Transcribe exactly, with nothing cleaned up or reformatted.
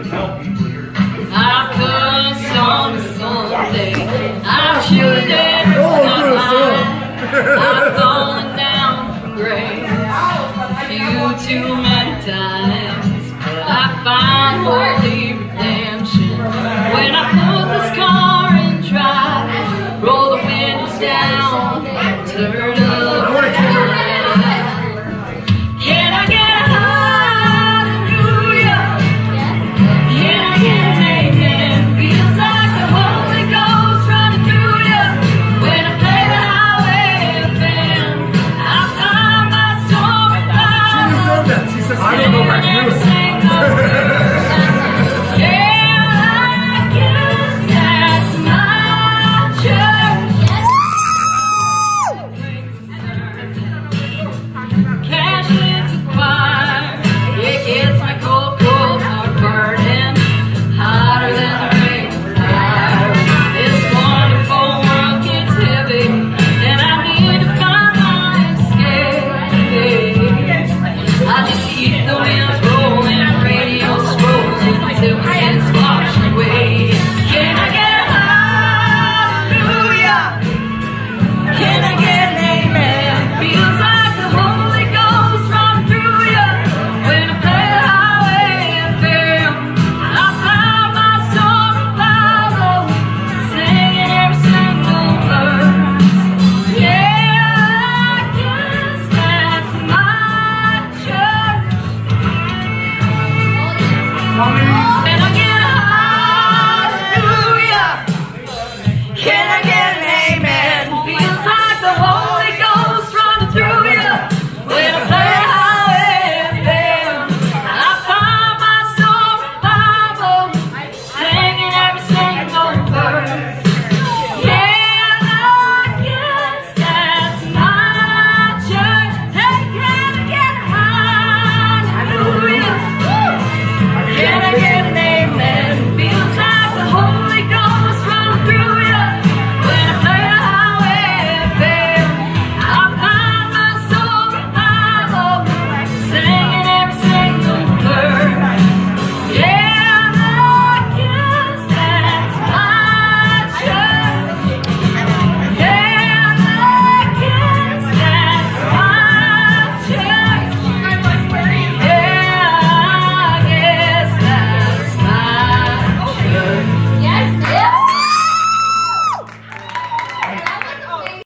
I put on Sunday. I'm shooting my mind. I've fallen down from grace few too many times. I find holy redemption when I put this car in drive. Roll the windows down, turn up. Can I get a hallelujah? Can I get an amen? Feels like the Holy Ghost running through you when I play the highway F M. I find my soul revival. She said, I don't know about you. How many